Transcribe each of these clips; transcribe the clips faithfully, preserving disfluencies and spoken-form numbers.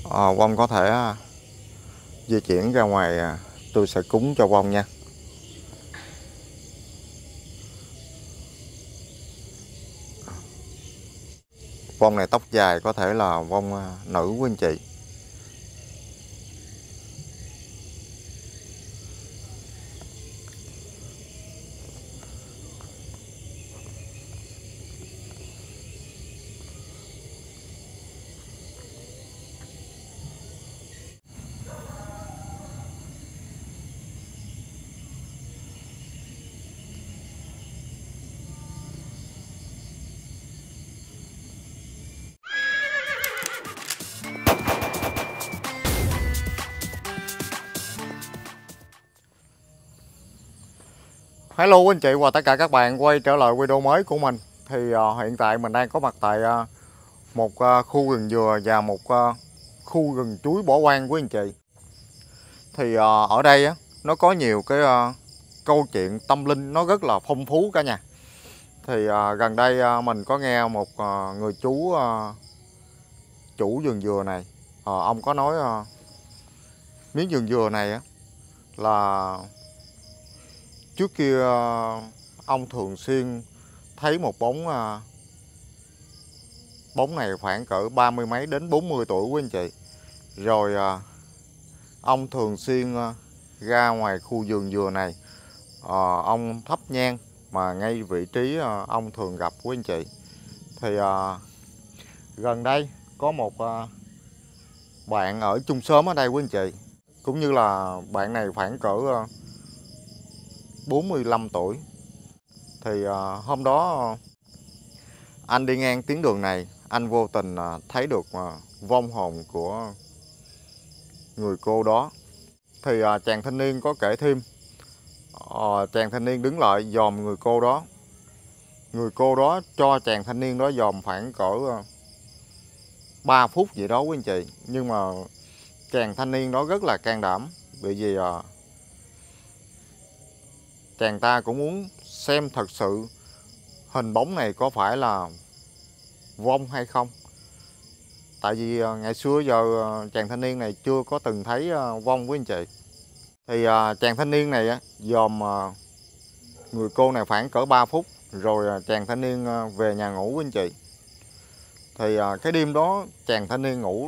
à, Vong có thể à, di chuyển ra ngoài, à, tôi sẽ cúng cho Vong nha. Vong này tóc dài, có thể là Vong à, nữ của anh chị. Hello anh chị và tất cả các bạn quay trở lại video mới của mình. Thì uh, hiện tại mình đang có mặt tại uh, một uh, khu rừng dừa và một uh, khu rừng chuối bỏ hoang của anh chị. Thì uh, ở đây á, nó có nhiều cái uh, câu chuyện tâm linh nó rất là phong phú cả nhà. Thì uh, gần đây uh, mình có nghe một uh, người chú uh, chủ vườn dừa này, uh, ông có nói uh, miếng vườn dừa này á, là trước kia uh, ông thường xuyên thấy một bóng uh, bóng này khoảng cỡ ba mươi mấy đến bốn mươi tuổi của anh chị. Rồi uh, ông thường xuyên uh, ra ngoài khu vườn dừa này, uh, ông thắp nhang mà ngay vị trí uh, ông thường gặp của anh chị. Thì uh, gần đây có một uh, bạn ở chung xóm ở đây của anh chị, cũng như là bạn này khoảng cỡ uh, bốn mươi lăm tuổi. Thì uh, hôm đó uh, anh đi ngang tuyến đường này, anh vô tình uh, thấy được uh, vong hồn của người cô đó. Thì uh, chàng thanh niên có kể thêm, uh, chàng thanh niên đứng lại dòm người cô đó. Người cô đó cho chàng thanh niên đó dòm khoảng cỡ uh, ba phút vậy đó quý anh chị. Nhưng mà chàng thanh niên đó rất là can đảm, bởi vì uh, chàng ta cũng muốn xem thật sự hình bóng này có phải là vong hay không. Tại vì uh, ngày xưa giờ uh, chàng thanh niên này chưa có từng thấy uh, vong với anh chị. Thì uh, chàng thanh niên này uh, dòm uh, người cô này khoảng cỡ ba phút, rồi uh, chàng thanh niên uh, về nhà ngủ với anh chị. Thì uh, cái đêm đó chàng thanh niên ngủ,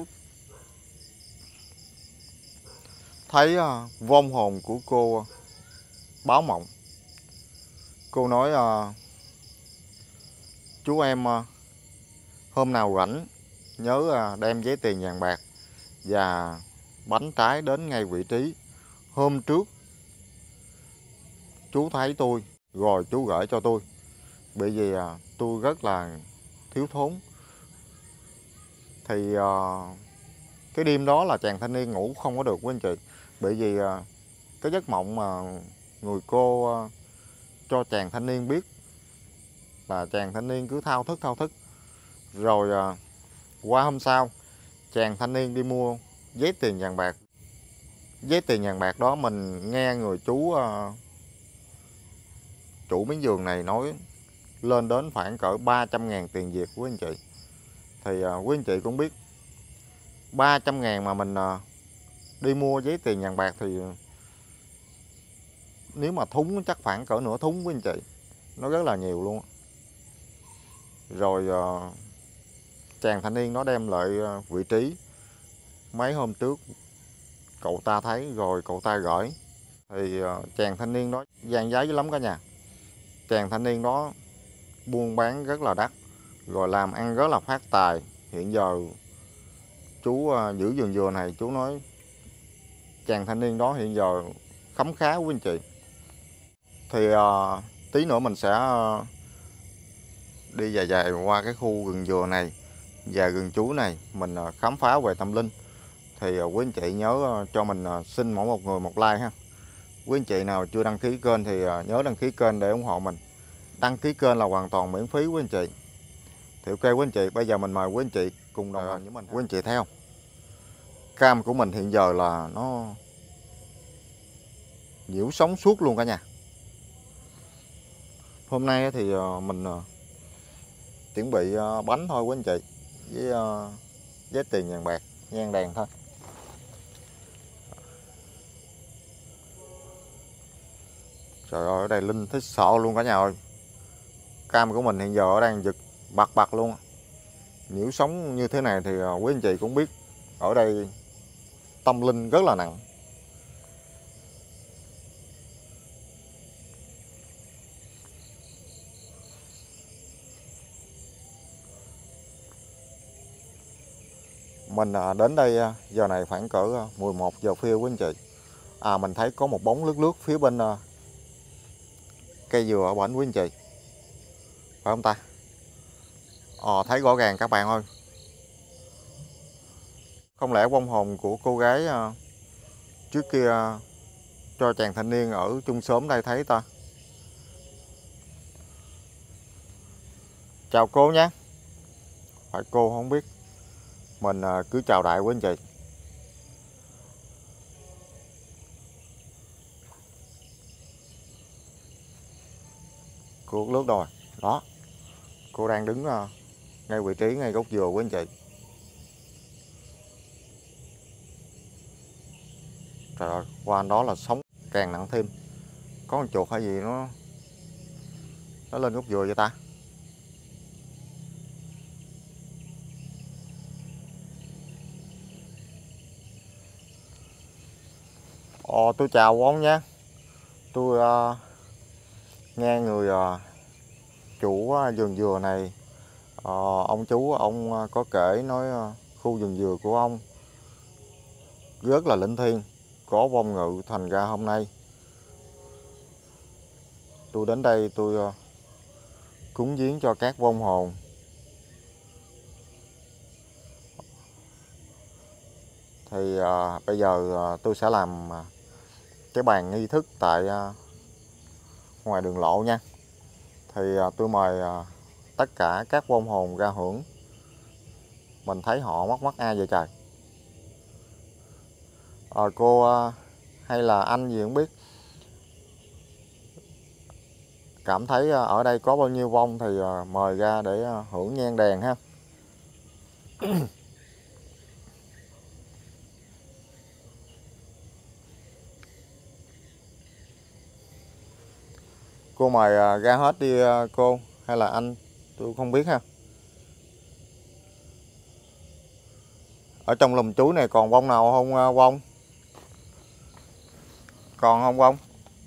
thấy uh, vong hồn của cô uh, báo mộng. Cô nói uh, chú em uh, hôm nào rảnh nhớ uh, đem giấy tiền vàng bạc và bánh trái đến ngay vị trí hôm trước chú thấy tôi, rồi chú gửi cho tôi. Bởi vì uh, tôi rất là thiếu thốn. Thì uh, cái đêm đó là chàng thanh niên ngủ không có được với anh chị. Bởi vì uh, cái giấc mộng mà người cô uh, cho chàng thanh niên biết là chàng thanh niên cứ thao thức thao thức. Rồi uh, qua hôm sau chàng thanh niên đi mua giấy tiền vàng bạc. Giấy tiền vàng bạc đó mình nghe người chú uh, chủ miếng vườn này nói lên đến khoảng cỡ ba trăm ngàn tiền Việt của anh chị. Thì uh, quý anh chị cũng biết ba trăm ngàn mà mình uh, đi mua giấy tiền vàng bạc thì nếu mà thúng chắc khoảng cỡ nửa thúng với anh chị. Nó rất là nhiều luôn. Rồi uh, chàng thanh niên nó đem lại uh, vị trí mấy hôm trước cậu ta thấy, rồi cậu ta gửi. Thì uh, chàng thanh niên đó gian giấy lắm cả nhà. Chàng thanh niên đó buôn bán rất là đắt, rồi làm ăn rất là phát tài. Hiện giờ chú uh, giữ vườn dừa này, chú nói chàng thanh niên đó hiện giờ khấm khá quý anh chị. Thì uh, tí nữa mình sẽ uh, đi dài dài qua cái khu rừng dừa này và rừng chuối này, mình uh, khám phá về tâm linh. Thì uh, quý anh chị nhớ uh, cho mình uh, xin mỗi một người một like ha. Quý anh chị nào chưa đăng ký kênh thì uh, nhớ đăng ký kênh để ủng hộ mình. Đăng ký kênh là hoàn toàn miễn phí quý anh chị. Thì ok quý anh chị, bây giờ mình mời quý anh chị cùng đồng hành với mình. Quý anh chị theo cam của mình hiện giờ là nó nhiễu sóng suốt luôn cả nhà. Hôm nay thì mình chuẩn bị bánh thôi quý anh chị, với giấy tiền vàng bạc. nhan đèn thôi. Trời ơi, ở đây Linh thích sợ luôn cả nhà ơi. Cam của mình hiện giờ đang giật bật bật luôn. Nhiễu sóng như thế này thì quý anh chị cũng biết ở đây tâm linh rất là nặng. Mình đến đây giờ này khoảng cỡ mười một giờ khuya quý anh chị. À, mình thấy có một bóng lướt lướt phía bên cây dừa ở bển quý anh chị. Phải không ta? Ờ, thấy rõ ràng các bạn ơi. Không lẽ vong hồn của cô gái trước kia cho chàng thanh niên ở chung xóm đây thấy ta? Chào cô nhé. Phải cô không biết. Mình cứ chào đại quý anh chị. Cô lướt rồi. Đó. Cô đang đứng ngay vị trí ngay gốc dừa quý anh chị. Trời ơi, qua đó là sóng càng nặng thêm. Có con chuột hay gì nó nó lên gốc dừa vậy ta? Ồ, tôi chào ông nhé. Tôi uh, nghe người uh, chủ uh, vườn dừa này, uh, ông chú ông uh, có kể nói uh, khu vườn dừa của ông rất là linh thiêng, có vong ngự, thành ra hôm nay tôi đến đây tôi uh, cúng viếng cho các vong hồn. Thì uh, bây giờ uh, tôi sẽ làm uh, cái bàn nghi thức tại uh, ngoài đường lộ nha. Thì uh, tôi mời uh, tất cả các vong hồn ra hưởng. Mình thấy họ mắc mắc ai vậy trời? À, cô uh, hay là anh gì không biết, cảm thấy uh, ở đây có bao nhiêu vong thì uh, mời ra để uh, hưởng nhang đèn ha. Cô mời uh, ra hết đi uh, cô, hay là anh, tôi không biết ha. Ở trong lùm chuối này còn vong nào không uh, vong? Còn không vong?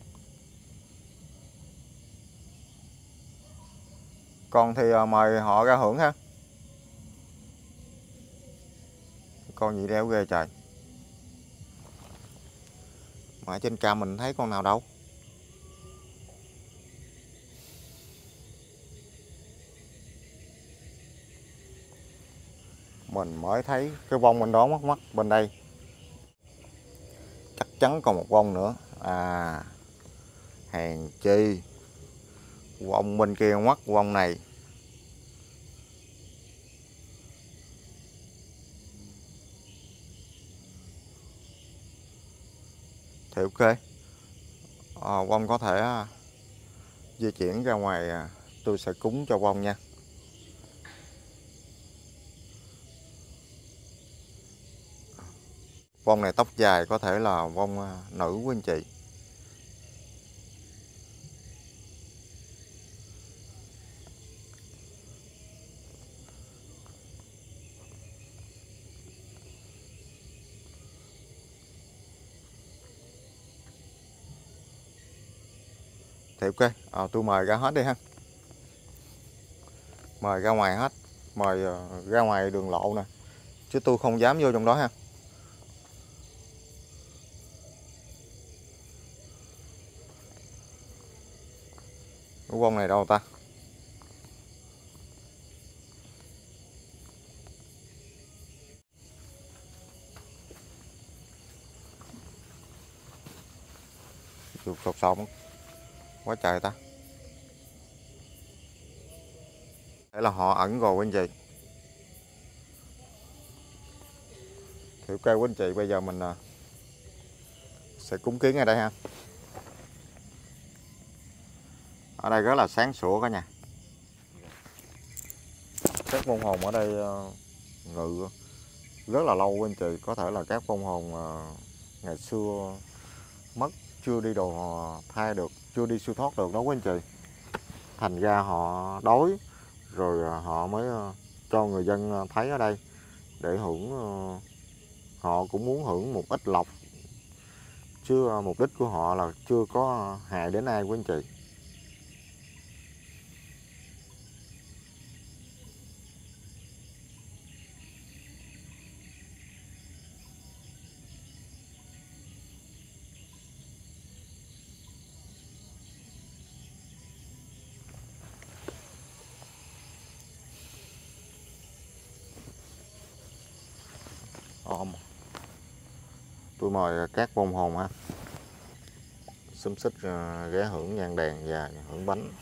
Còn thì uh, mời họ ra hưởng ha. Con gì đeo ghê trời. Mà trên cam mình thấy con nào đâu. Mình mới thấy cái vong bên đó mắc mắc bên đây. Chắc chắn còn một vong nữa. À, hèn chi vong bên kia mắc vong này. Thì ok. À, vong có thể à, di chuyển ra ngoài, à, tôi sẽ cúng cho vong nha. Vong này tóc dài, có thể là vong à, nữ của anh chị. Thì ok, à, tôi mời ra hết đi ha. Mời ra ngoài hết. Mời uh, ra ngoài đường lộ nè. Chứ tôi không dám vô trong đó ha. Cái vong này đâu ta? Chuột sột sột quá trời ta. Thế là họ ẩn rồi anh chị. Thì ok quý anh chị, bây giờ mình sẽ cúng kiến ở đây ha. Ở đây rất là sáng sủa cả nhà. Các vong hồn ở đây ngự rất là lâu quý anh chị. Có thể là các vong hồn uh, ngày xưa mất, chưa đi đồ thai được, chưa đi siêu thoát được đó quý anh chị. Thành ra họ đói rồi họ mới cho người dân thấy ở đây để hưởng, họ cũng muốn hưởng một ít lộc, chứ mục đích của họ là chưa có hại đến ai quý anh chị. Ôm. Tôi mời các vong hồn ha, xúm xích ghé hưởng nhang đèn và hưởng bánh.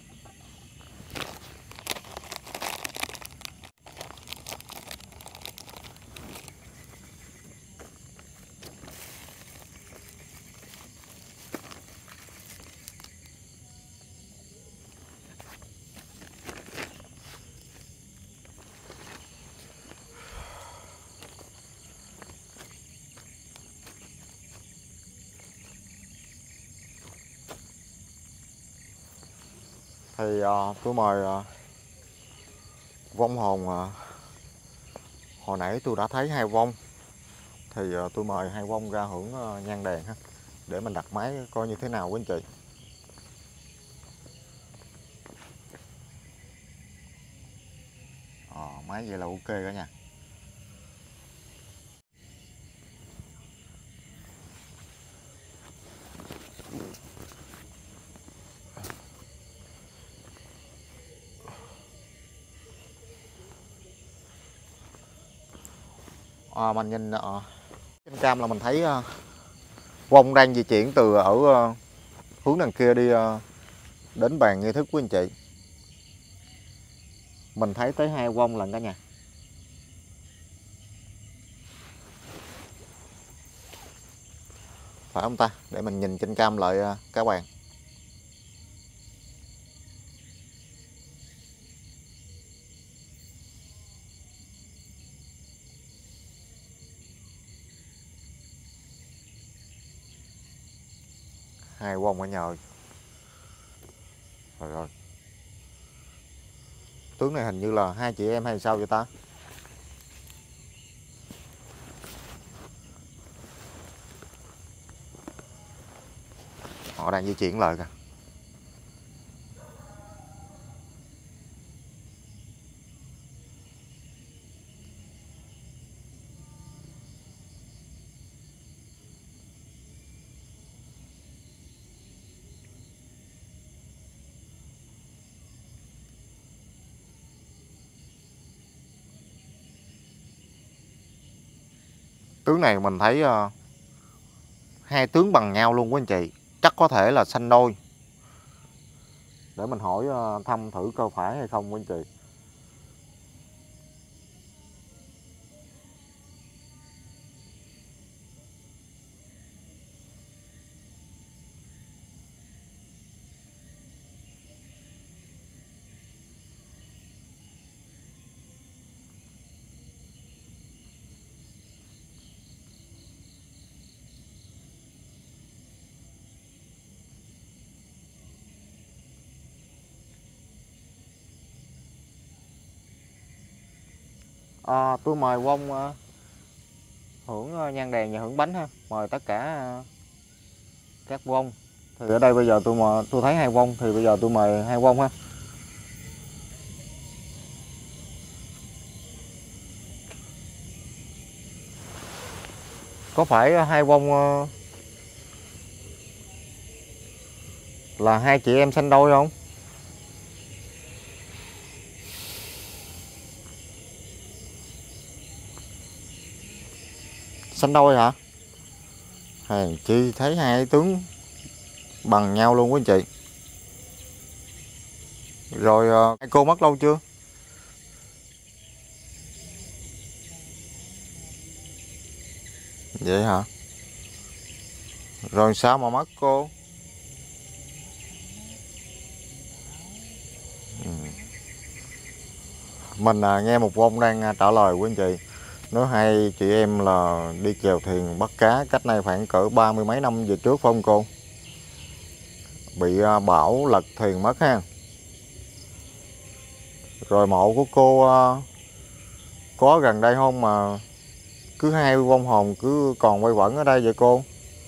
Thì uh, tôi mời uh, vong hồn, uh, hồi nãy tôi đã thấy hai vong, thì uh, tôi mời hai vong ra hưởng uh, nhang đèn ha, để mình đặt máy coi như thế nào quý anh chị. Ờ, máy vậy là ok cả nha. À, mình nhìn uh, trên cam là mình thấy uh, vong đang di chuyển từ ở uh, hướng đằng kia đi uh, đến bàn nghi thức của anh chị. Mình thấy tới hai vong lần cả nhà. Phải không ta? Để mình nhìn trên cam lại uh, các bạn. Hai vong ở nhờ. Rồi rồi. Tướng này hình như là hai chị em hay sao vậy ta? Họ đang di chuyển lại kìa. Tướng này mình thấy uh, hai tướng bằng nhau luôn quý anh chị. Chắc có thể là sanh đôi. Để mình hỏi uh, thăm thử cơ phải hay không quý anh chị. À, tôi mời vong uh, hưởng uh, nhang đèn và hưởng bánh ha. Mời tất cả uh, các vong. Thì ở đây bây giờ tôi mà tôi thấy hai vong, thì bây giờ tôi mời hai vong ha. Có phải hai vong uh, là hai chị em sanh đôi không? Sanh đôi hả? Hèn chi thấy hai tướng bằng nhau luôn quý anh chị. Rồi uh, hai cô mất lâu chưa? Vậy hả? Rồi sao mà mất cô? Ừ. Mình uh, nghe một vong đang uh, trả lời quý anh chị. Nói hai chị em là đi chèo thuyền bắt cá cách nay khoảng cỡ ba mươi mấy năm về trước phải không cô? Bị à, bão lật thuyền mất ha. Rồi mộ của cô à, có gần đây không mà cứ hai vong hồn cứ còn quay quẩn ở đây vậy cô?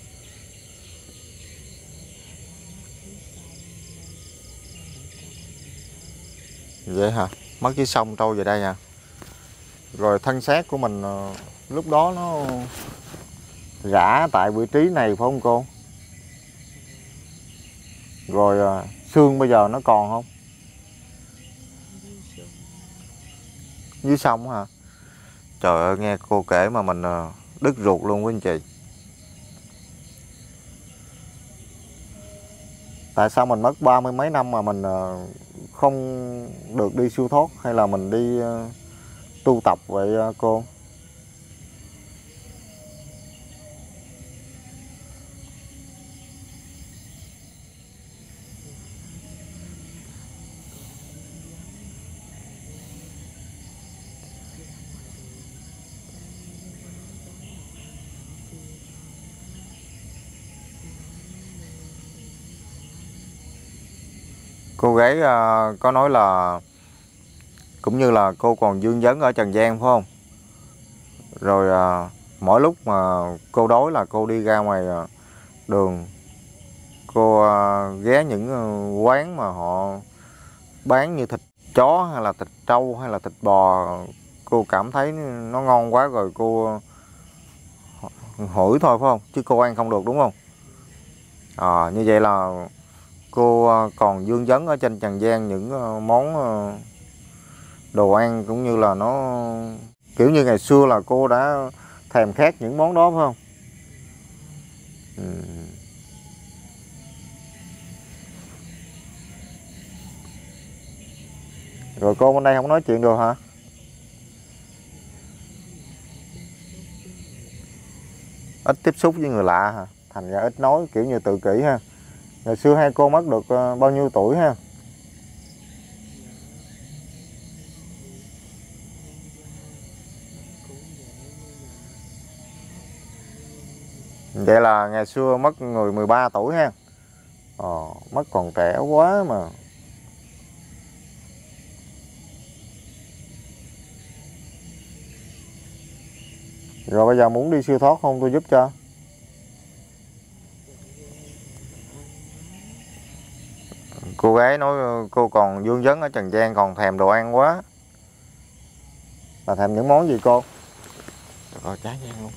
Vậy hả? Mất dưới sông trôi về đây hả? Rồi thân xác của mình à, lúc đó nó rã tại vị trí này phải không cô? Rồi à, xương bây giờ nó còn không? Dưới sông hả? Trời ơi, nghe cô kể mà mình à, đứt ruột luôn quý anh chị. Tại sao mình mất ba mươi mấy năm mà mình à, không được đi siêu thoát hay là mình đi à, tu tập vậy à, cô? Cô gái à, có nói là cũng như là cô còn dương vấn ở Trần gian phải không? Rồi à, mỗi lúc mà cô đói là cô đi ra ngoài à, đường, cô à, ghé những à, quán mà họ bán như thịt chó hay là thịt trâu hay là thịt bò, cô cảm thấy nó ngon quá rồi cô hửi thôi phải không? Chứ cô ăn không được đúng không? À, như vậy là cô à, còn dương vấn ở trên Trần gian những à, món à, đồ ăn cũng như là nó kiểu như ngày xưa là cô đã thèm khát những món đó phải không? Ừ. Rồi cô bên đây không nói chuyện được hả? Ít tiếp xúc với người lạ hả? Thành ra ít nói, kiểu như tự kỷ ha. Ngày xưa hai cô mất được bao nhiêu tuổi ha? Vậy là ngày xưa mất người mười ba tuổi ha. Ờ, mất còn trẻ quá mà. Rồi bây giờ muốn đi siêu thoát không tôi giúp cho? Cô gái nói cô còn vương vấn ở Trần gian, còn thèm đồ ăn quá. Là thèm những món gì cô? Rồi trái gian luôn.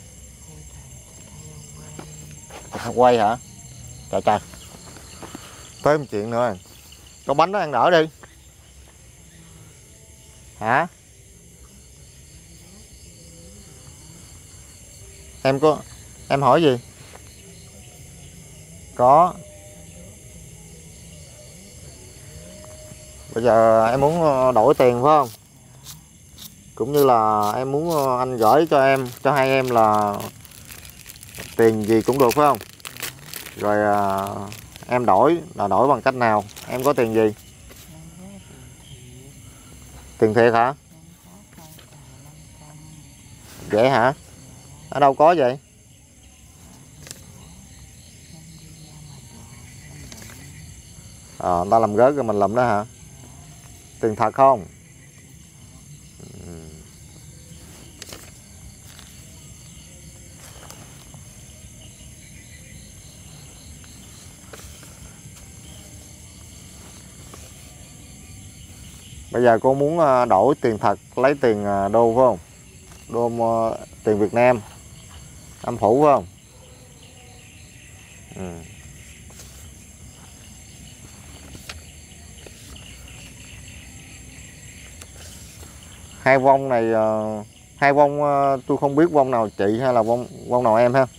Quay hả? Trời trời. Tới một chuyện nữa. Có bánh đó ăn đỡ đi. Hả? Em có em hỏi gì? Có. Bây giờ em muốn đổi tiền phải không? Cũng như là em muốn anh gửi cho em, cho hai em là tiền gì cũng được phải không? Rồi à, em đổi là đổi bằng cách nào? Em có tiền gì? Tiền thiệt hả? Vậy hả? Ở đâu có vậy? Ờ, à, người ta làm rớt rồi mình làm đó hả? Tiền thật không? Ừ. Bây giờ cô muốn đổi tiền thật, lấy tiền đô phải không? Đô tiền Việt Nam âm phủ phải không? Ừ. Hai vong này, hai vong tôi không biết vong nào chị hay là vong vong nào em ha.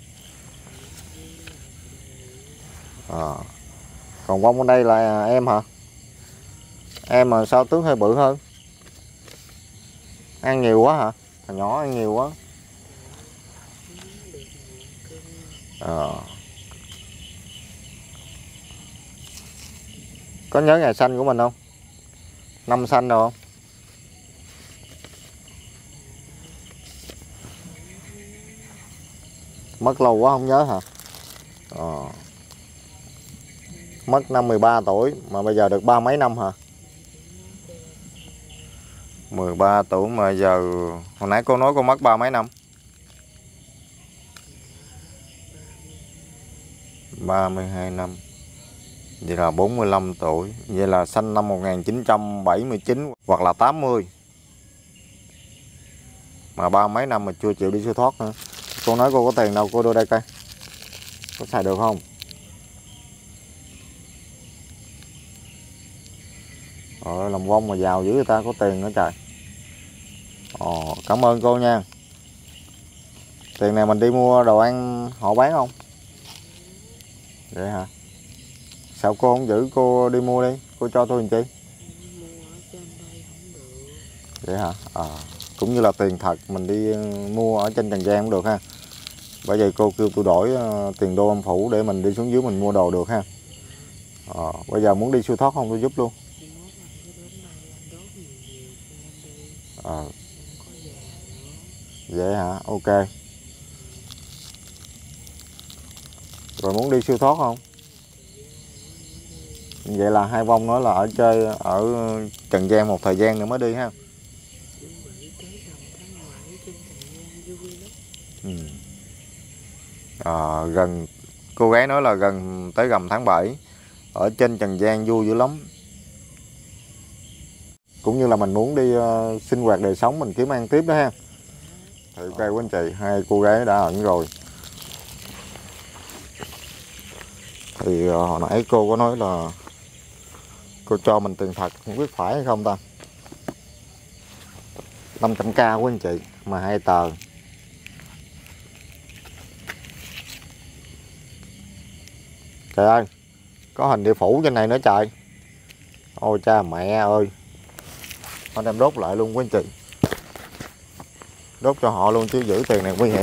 À. Còn vong bên đây là em hả? Em mà sao tướng hơi bự hơn? Ăn nhiều quá hả? Thằng nhỏ ăn nhiều quá. À. Có nhớ ngày sanh của mình không? Năm sanh rồi không? Mất lâu quá không nhớ hả? Ờ. Mất năm mười ba tuổi mà bây giờ được ba mấy năm hả? mười ba tuổi mà giờ hồi nãy cô nói cô mất ba mấy năm? ba mươi hai năm. Vậy là bốn mươi lăm tuổi. Vậy là sinh năm một nghìn chín trăm bảy mươi chín hoặc là tám mươi. Mà ba mấy năm mà chưa chịu đi siêu thoát nữa. Cô nói cô có tiền đâu, cô đưa đây coi. Có xài được không? Ờ, làm vong mà giàu dữ người ta, có tiền nữa trời. Ồ, cảm ơn cô nha. Tiền này mình đi mua đồ ăn họ bán không? Vậy hả? Sao cô không giữ cô đi mua đi, cô cho tôi làm chi? Vậy hả? À, cũng như là tiền thật mình đi mua ở trên Trần Giang cũng được ha. Bởi vậy cô kêu tôi đổi uh, tiền đô âm phủ để mình đi xuống dưới mình mua đồ được ha. À, bây giờ muốn đi siêu thoát không tôi giúp luôn. À. Vậy hả? Ok. Rồi muốn đi siêu thoát không? Vậy là hai vong nói là ở chơi ở Trần Giang một thời gian nữa mới đi ha. Ừ. À, gần cô gái nói là gần tới rằm tháng bảy ở trên Trần Giang vui dữ lắm. Cũng như là mình muốn đi uh, sinh hoạt đời sống mình kiếm ăn tiếp đó ha. Thì ok quý anh chị, hai cô gái đã ẩn rồi. Thì uh, hồi nãy cô có nói là cô cho mình tiền thật, không biết phải hay không ta. năm trăm k quý anh chị, mà hai tờ. Trời ơi, có hình địa phủ trên này nữa trời. Ôi cha mẹ ơi. Họ đem đốt lại luôn quý anh chị. Đốt cho họ luôn chứ giữ tiền này nguy hiểm.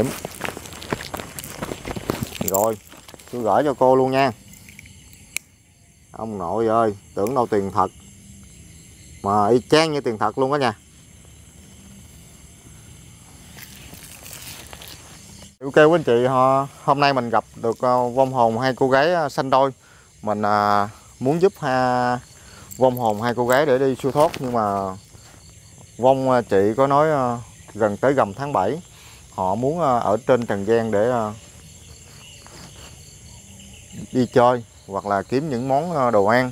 Rồi, tôi gửi cho cô luôn nha. Ông nội ơi, tưởng đâu tiền thật. Mà y chang như tiền thật luôn đó nha. Ok quý anh chị, hôm nay mình gặp được vong hồn hai cô gái sanh đôi. Mình muốn giúp ha, vong hồn hai cô gái để đi siêu thoát. Nhưng mà vong chị có nói gần tới rằm tháng bảy họ muốn ở trên Trần Giang để đi chơi hoặc là kiếm những món đồ ăn.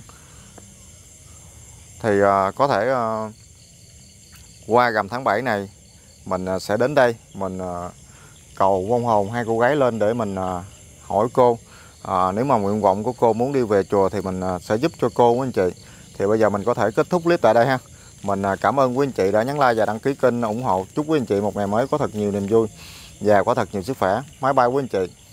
Thì có thể qua rằm tháng bảy này mình sẽ đến đây mình cầu vong hồn hai cô gái lên để mình hỏi cô. À, nếu mà nguyện vọng của cô muốn đi về chùa thì mình sẽ giúp cho cô quý anh chị. Thì bây giờ mình có thể kết thúc clip tại đây ha. Mình cảm ơn quý anh chị đã nhấn like và đăng ký kênh ủng hộ. Chúc quý anh chị một ngày mới có thật nhiều niềm vui và có thật nhiều sức khỏe. Bye bye quý anh chị.